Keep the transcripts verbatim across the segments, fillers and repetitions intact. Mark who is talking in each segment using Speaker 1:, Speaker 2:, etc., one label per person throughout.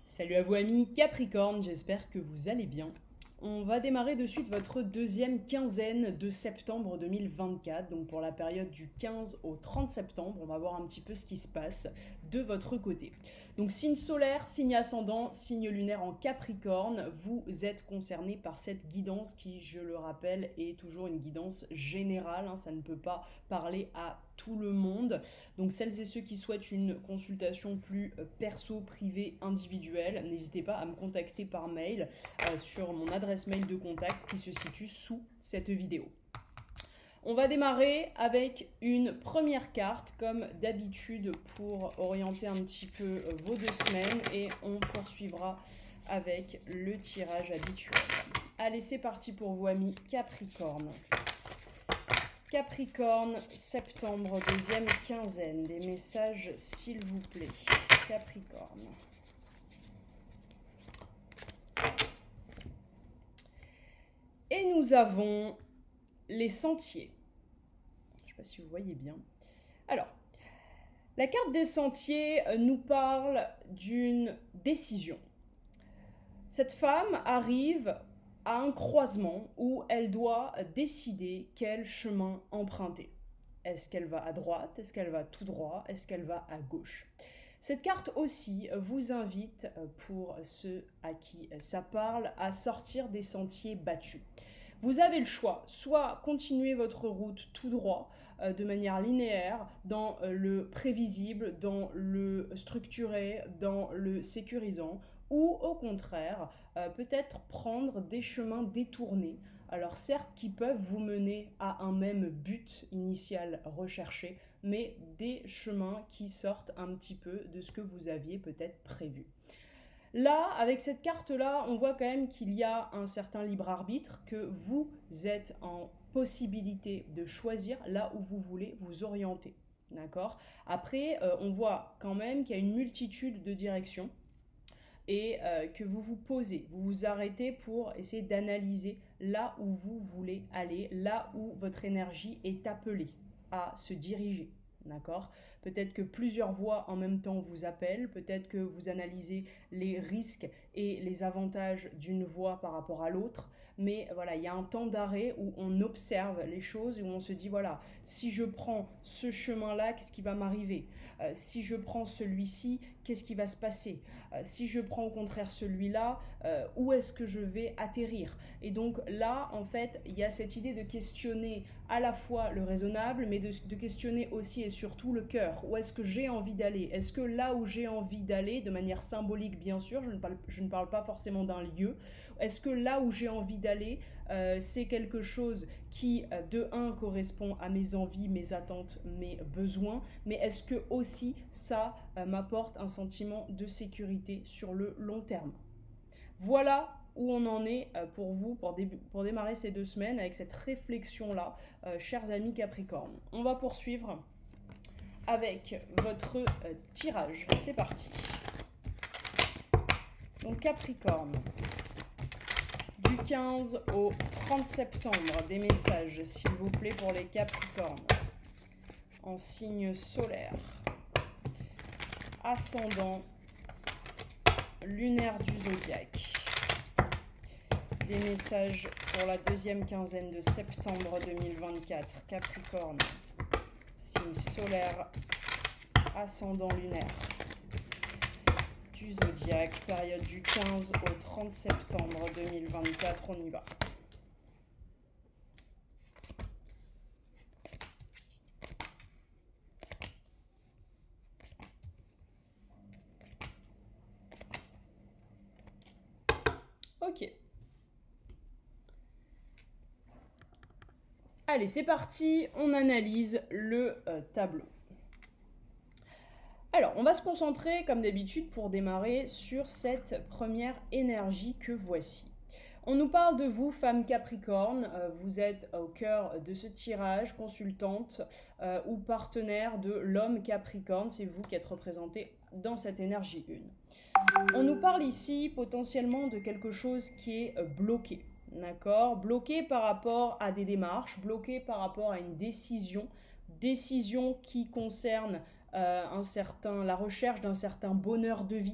Speaker 1: Salut à vous amis Capricorne, j'espère que vous allez bien. On va démarrer de suite votre deuxième quinzaine de septembre deux mille vingt-quatre, donc pour la période du quinze au trente septembre, on va voir un petit peu ce qui se passe de votre côté. Donc signe solaire, signe ascendant, signe lunaire en Capricorne, vous êtes concerné par cette guidance qui, je le rappelle, est toujours une guidance générale, hein, ça ne peut pas parler à tout le monde. Donc celles et ceux qui souhaitent une consultation plus perso, privée, individuelle, n'hésitez pas à me contacter par mail euh, sur mon adresse mail de contact qui se situe sous cette vidéo. On va démarrer avec une première carte comme d'habitude pour orienter un petit peu vos deux semaines et on poursuivra avec le tirage habituel. Allez, c'est parti pour vous amis Capricorne. Capricorne, septembre, deuxième quinzaine. Des messages s'il vous plaît. Capricorne. Et nous avons les sentiers. Je ne sais pas si vous voyez bien. Alors, la carte des sentiers nous parle d'une décision. Cette femme arrive à un croisement où elle doit décider quel chemin emprunter. Est-ce qu'elle va à droite? Est-ce qu'elle va tout droit? Est-ce qu'elle va à gauche? Cette carte aussi vous invite, pour ceux à qui ça parle, à sortir des sentiers battus. Vous avez le choix, soit continuer votre route tout droit, euh, de manière linéaire, dans le prévisible, dans le structuré, dans le sécurisant, ou au contraire, euh, peut-être prendre des chemins détournés. Alors certes, qui peuvent vous mener à un même but initial recherché, mais des chemins qui sortent un petit peu de ce que vous aviez peut-être prévu. Là, avec cette carte-là, on voit quand même qu'il y a un certain libre arbitre, que vous êtes en possibilité de choisir là où vous voulez vous orienter. D'accord ? Après, euh, on voit quand même qu'il y a une multitude de directions et euh, que vous vous posez, vous vous arrêtez pour essayer d'analyser là où vous voulez aller, là où votre énergie est appelée à se diriger. D'accord ? Peut-être que plusieurs voix en même temps vous appellent, peut-être que vous analysez les risques et les avantages d'une voie par rapport à l'autre, mais voilà, il y a un temps d'arrêt où on observe les choses et où on se dit, voilà, si je prends ce chemin-là, qu'est-ce qui va m'arriver ? euh, Si je prends celui-ci, qu'est-ce qui va se passer ? euh, Si je prends au contraire celui-là, euh, où est-ce que je vais atterrir ? Et donc là, en fait, il y a cette idée de questionner à la fois le raisonnable, mais de, de questionner aussi et surtout le cœur. Où est-ce que j'ai envie d'aller ? Est-ce que là où j'ai envie d'aller, de manière symbolique bien sûr, je ne parle, je ne parle pas forcément d'un lieu, est-ce que là où j'ai envie d'aller, euh, c'est quelque chose qui, euh, de un, correspond à mes envies, mes attentes, mes besoins, mais est-ce que aussi ça euh, m'apporte un sentiment de sécurité sur le long terme ? Voilà où on en est euh, pour vous, pour, dé pour démarrer ces deux semaines avec cette réflexion-là, euh, chers amis Capricorne. On va poursuivre avec votre euh, tirage. C'est parti. Donc Capricorne, du quinze au trente septembre, des messages s'il vous plaît pour les Capricornes. En signe solaire, ascendant, lunaire du zodiaque. Des messages pour la deuxième quinzaine de septembre deux mille vingt-quatre. Capricorne, signe solaire, ascendant lunaire du zodiaque, période du quinze au trente septembre deux mille vingt-quatre. On y va. Ok. Allez, c'est parti, on analyse le euh, tableau. Alors, on va se concentrer, comme d'habitude, pour démarrer sur cette première énergie que voici. On nous parle de vous, femme Capricorne, euh, vous êtes au cœur de ce tirage, consultante euh, ou partenaire de l'homme Capricorne, c'est vous qui êtes représenté dans cette énergie un. On nous parle ici potentiellement de quelque chose qui est euh, bloqué. D'accord, bloqué par rapport à des démarches, bloqué par rapport à une décision, décision qui concerne euh, un certain, la recherche d'un certain bonheur de vie,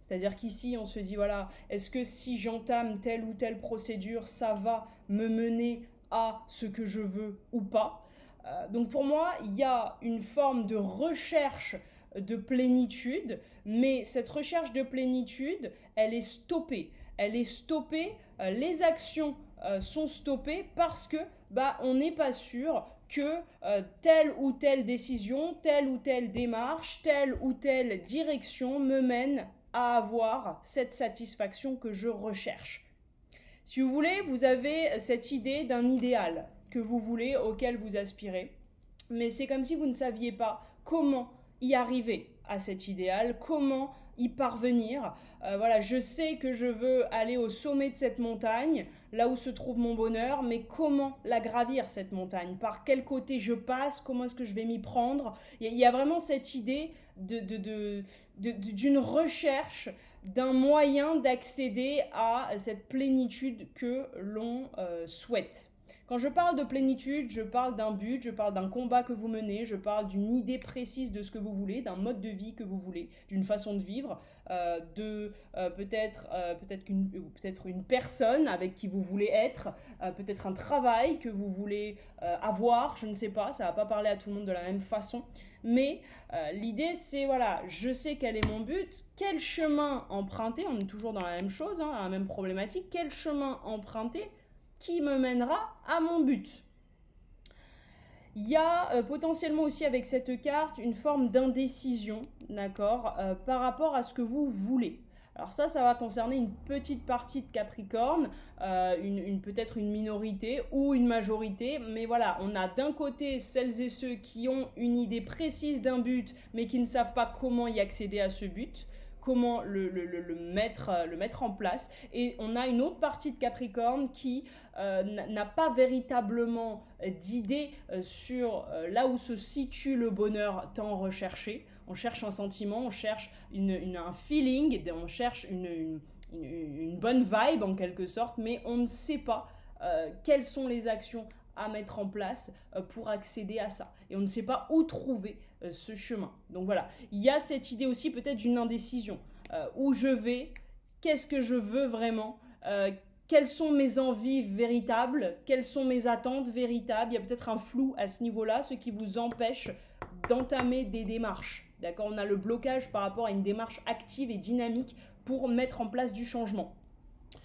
Speaker 1: C'est-à-dire qu'ici, on se dit, voilà, est-ce que si j'entame telle ou telle procédure, ça va me mener à ce que je veux ou pas? euh, Donc pour moi, il y a une forme de recherche de plénitude, mais cette recherche de plénitude, elle est stoppée. Elle est stoppée, euh, les actions euh, sont stoppées parce que bah, on n'est pas sûr que euh, telle ou telle décision, telle ou telle démarche, telle ou telle direction me mène à avoir cette satisfaction que je recherche. Si vous voulez, vous avez cette idée d'un idéal que vous voulez, auquel vous aspirez, mais c'est comme si vous ne saviez pas comment y arriver à cet idéal, comment y parvenir. Euh, voilà, je sais que je veux aller au sommet de cette montagne, là où se trouve mon bonheur, mais comment la gravir, cette montagne? Par quel côté je passe? Comment est-ce que je vais m'y prendre? Il y a vraiment cette idée de, de, de, de, de, d'une recherche, d'un moyen d'accéder à cette plénitude que l'on euh, souhaite. Quand je parle de plénitude, je parle d'un but, je parle d'un combat que vous menez, je parle d'une idée précise de ce que vous voulez, d'un mode de vie que vous voulez, d'une façon de vivre, euh, de euh, peut-être euh, peut-être qu'une, peut-être une personne avec qui vous voulez être, euh, peut-être un travail que vous voulez euh, avoir, je ne sais pas, ça ne va pas parler à tout le monde de la même façon. Mais euh, l'idée, c'est, voilà, je sais quel est mon but, quel chemin emprunter, on est toujours dans la même chose, hein, la même problématique, quel chemin emprunter qui me mènera à mon but. Il y a euh, potentiellement aussi avec cette carte une forme d'indécision, d'accord, euh, par rapport à ce que vous voulez. Alors ça, ça va concerner une petite partie de Capricorne, euh, une, une, peut-être une minorité ou une majorité, mais voilà, on a d'un côté celles et ceux qui ont une idée précise d'un but, mais qui ne savent pas comment y accéder à ce but, comment le, le, le, le, mettre, le mettre en place. Et on a une autre partie de Capricorne qui euh, n'a pas véritablement d'idée euh, sur euh, là où se situe le bonheur tant recherché. On cherche un sentiment, on cherche une, une, un feeling, on cherche une, une, une, une bonne vibe en quelque sorte, mais on ne sait pas euh, quelles sont les actions à mettre en place euh, pour accéder à ça. Et on ne sait pas où trouver euh, ce chemin. Donc voilà, il y a cette idée aussi peut-être d'une indécision. Euh, où je vais, qu'est-ce que je veux vraiment, euh, quelles sont mes envies véritables, quelles sont mes attentes véritables. Il y a peut-être un flou à ce niveau-là, ce qui vous empêche d'entamer des démarches. D'accord ? On a le blocage par rapport à une démarche active et dynamique pour mettre en place du changement. Pourquoi ?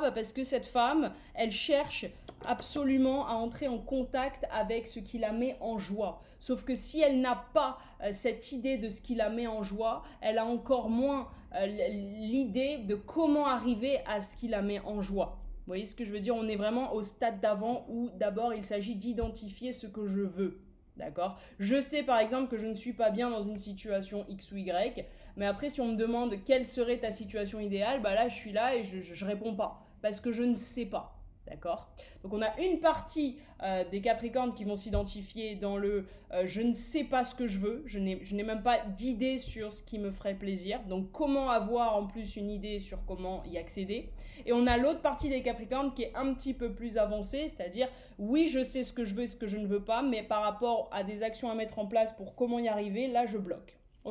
Speaker 1: Bah parce que cette femme, elle cherche absolument à entrer en contact avec ce qui la met en joie. Sauf que si elle n'a pas euh, cette idée de ce qui la met en joie, elle a encore moins euh, l'idée de comment arriver à ce qui la met en joie. Vous voyez ce que je veux dire ? On est vraiment au stade d'avant où d'abord il s'agit d'identifier ce que je veux. D'accord ? Je sais par exemple que je ne suis pas bien dans une situation X ou Y, mais après si on me demande quelle serait ta situation idéale, bah là je suis là et je, je, je réponds pas, parce que je ne sais pas. D'accord ? Donc on a une partie euh, des Capricornes qui vont s'identifier dans le euh, « je ne sais pas ce que je veux », je n'ai, je n'ai même pas d'idée sur ce qui me ferait plaisir. Donc comment avoir en plus une idée sur comment y accéder ? Et on a l'autre partie des Capricornes qui est un petit peu plus avancée, c'est-à-dire « oui, je sais ce que je veux et ce que je ne veux pas, mais par rapport à des actions à mettre en place pour comment y arriver, là je bloque. » Ok ?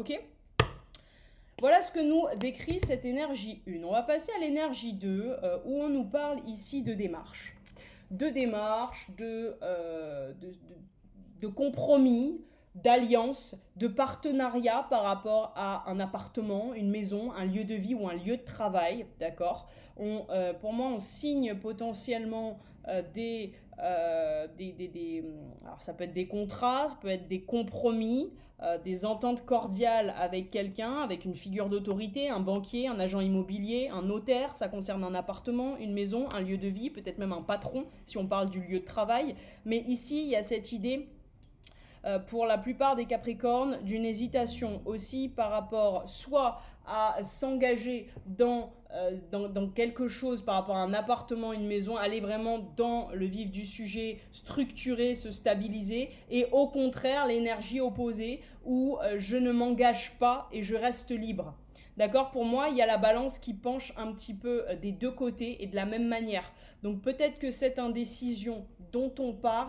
Speaker 1: Voilà ce que nous décrit cette énergie un. On va passer à l'énergie deux, euh, où on nous parle ici de démarche. De démarche, de, euh, de, de, de compromis, d'alliance, de partenariat par rapport à un appartement, une maison, un lieu de vie ou un lieu de travail. D'accord ? on, euh, Pour moi, on signe potentiellement euh, des, euh, des, des, des... Alors ça peut être des contrats, ça peut être des compromis, Euh, des ententes cordiales avec quelqu'un, avec une figure d'autorité, un banquier, un agent immobilier, un notaire, ça concerne un appartement, une maison, un lieu de vie, peut-être même un patron, si on parle du lieu de travail. Mais ici, il y a cette idée, euh, pour la plupart des Capricornes, d'une hésitation aussi par rapport soit à s'engager dans, euh, dans, dans quelque chose par rapport à un appartement, une maison, aller vraiment dans le vif du sujet, structurer, se stabiliser, et au contraire l'énergie opposée où euh, je ne m'engage pas et je reste libre. D'accord ? Pour moi, il y a la balance qui penche un petit peu des deux côtés et de la même manière. Donc peut-être que cette indécision dont on parle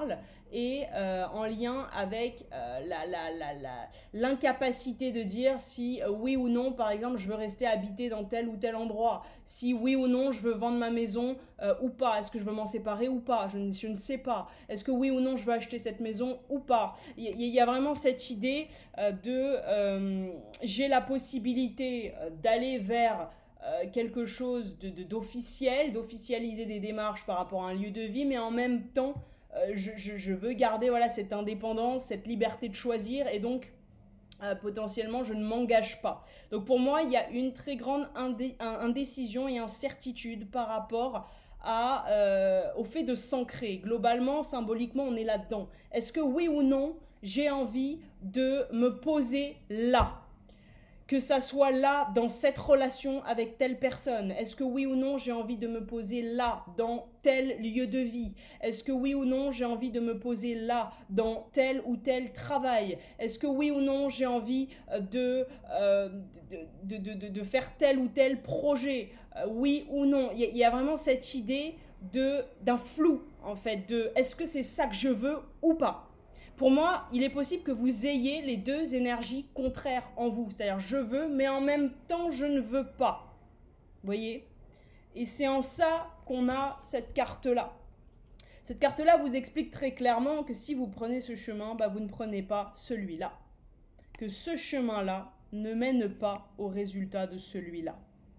Speaker 1: et euh, en lien avec euh, la, la, la, la, l'incapacité de dire si euh, oui ou non, par exemple, je veux rester habité dans tel ou tel endroit, si oui ou non, je veux vendre ma maison euh, ou pas, est-ce que je veux m'en séparer ou pas, je ne, je ne sais pas, est-ce que oui ou non, je veux acheter cette maison ou pas. Il y, il y a vraiment cette idée euh, de euh, j'ai la possibilité d'aller vers euh, quelque chose de, de, d'officiel, d'officialiser des démarches par rapport à un lieu de vie, mais en même temps, Euh, je, je, je veux garder voilà, cette indépendance, cette liberté de choisir et donc euh, potentiellement je ne m'engage pas. Donc pour moi il y a une très grande indé indécision et incertitude par rapport à, euh, au fait de s'ancrer. Globalement, symboliquement, on est là-dedans. Est-ce que oui ou non j'ai envie de me poser là ? Que ça soit là, dans cette relation avec telle personne. Est-ce que oui ou non, j'ai envie de me poser là, dans tel lieu de vie? Est-ce que oui ou non, j'ai envie de me poser là, dans tel ou tel travail? Est-ce que oui ou non, j'ai envie de, euh, de, de, de, de faire tel ou tel projet? euh, Oui ou non? Il y, y a vraiment cette idée de, d'un flou, en fait, de est-ce que c'est ça que je veux ou pas? Pour moi, il est possible que vous ayez les deux énergies contraires en vous. C'est-à-dire, je veux, mais en même temps, je ne veux pas. Vous voyez? Et c'est en ça qu'on a cette carte-là. Cette carte-là vous explique très clairement que si vous prenez ce chemin, bah, vous ne prenez pas celui-là. Que ce chemin-là ne mène pas au résultat de celui-là.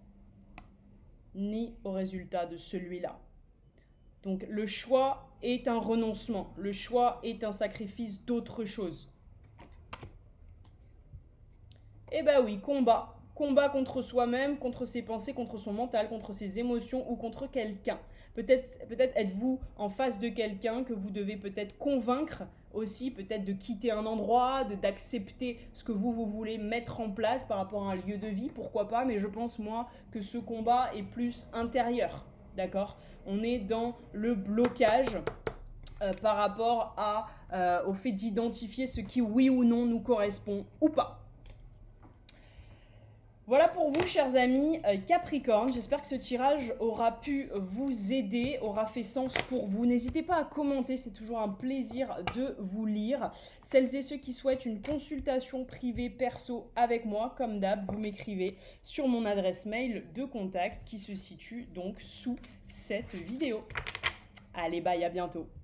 Speaker 1: Ni au résultat de celui-là. Donc le choix est un renoncement, le choix est un sacrifice d'autre chose. Eh ben oui, combat. Combat contre soi-même, contre ses pensées, contre son mental, contre ses émotions ou contre quelqu'un. Peut-être peut-être êtes-vous en face de quelqu'un que vous devez peut-être convaincre aussi, peut-être de quitter un endroit, de, d'accepter ce que vous, vous voulez mettre en place par rapport à un lieu de vie, pourquoi pas, mais je pense moi que ce combat est plus intérieur. D'accord ? On est dans le blocage euh, par rapport à, euh, au fait d'identifier ce qui, oui ou non, nous correspond ou pas. Voilà pour vous, chers amis euh, Capricorne. J'espère que ce tirage aura pu vous aider, aura fait sens pour vous. N'hésitez pas à commenter, c'est toujours un plaisir de vous lire. Celles et ceux qui souhaitent une consultation privée perso avec moi, comme d'hab, vous m'écrivez sur mon adresse mail de contact qui se situe donc sous cette vidéo. Allez, bye, à bientôt.